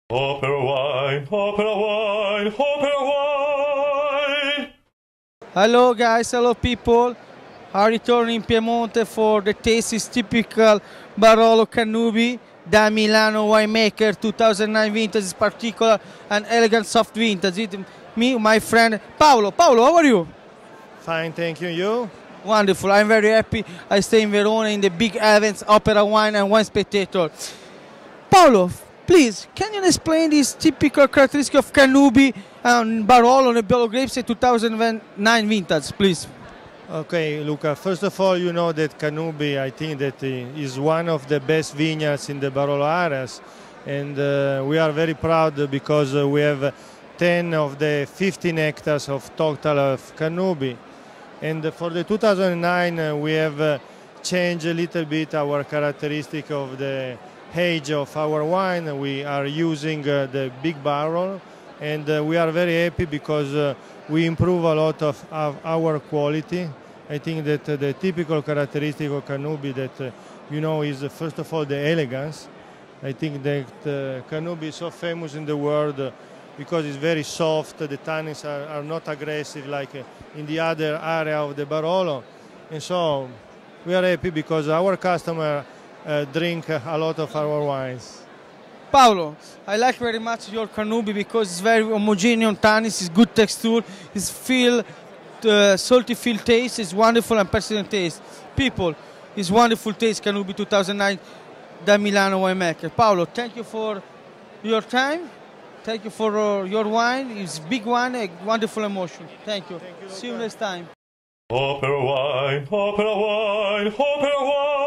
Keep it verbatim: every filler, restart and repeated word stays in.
Opera wine, opera wine, opera wine. Hello guys, hello people. I return in Piemonte for the taste is typical Barolo Cannubi da Milano winemaker two thousand nine vintage is particular and elegant soft vintage. It, me, my friend Paolo. Paolo, how are you? Fine, thank you. You? Wonderful. I'm very happy. I stay in Verona in the big events, Opera Wine and Wine Spectator. Paolo, please, can you explain this typical characteristic of Cannubi and Barolo Nebbiolo grapes two thousand nine vintage, please? Okay, Luca, first of all, you know that Cannubi, I think that is one of the best vineyards in the Barolo areas, and uh, we are very proud because uh, we have ten of the fifteen hectares of total of Cannubi. And for the two thousand nine, uh, we have uh, changed a little bit our characteristic of the age of our wine. We are using uh, the big barrel, and uh, we are very happy because uh, we improve a lot of, of our quality. I think that uh, the typical characteristic of Cannubi that uh, you know is uh, first of all the elegance. I think that uh, Cannubi is so famous in the world uh, because it's very soft. The tannins are, are not aggressive like uh, in the other area of the Barolo, and so we are happy because our customer uh, drink a lot of our wines. Paolo, I like very much your Cannubi because it's very homogeneous tannins, it's good texture, it's feel, uh, salty feel taste, it's wonderful and persistent taste. People, it's wonderful taste Cannubi two thousand nine da Milano winemaker. Paolo, thank you for your time. Thank you for uh, your wine. It's big wine, a wonderful emotion. Thank you. Thank you, See you next time. Opera wine, opera wine, opera wine.